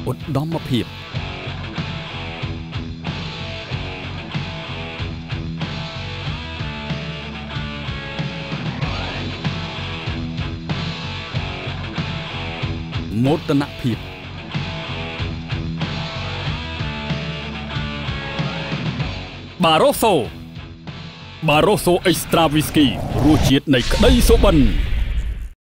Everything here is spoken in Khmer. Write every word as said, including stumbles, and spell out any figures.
ឧត្តមភាពមោទនភាពបារ៉ូសូបារ៉ូសូអេកស្ត្រាវីស្គីរសជាតិនៃក្តីសុបិន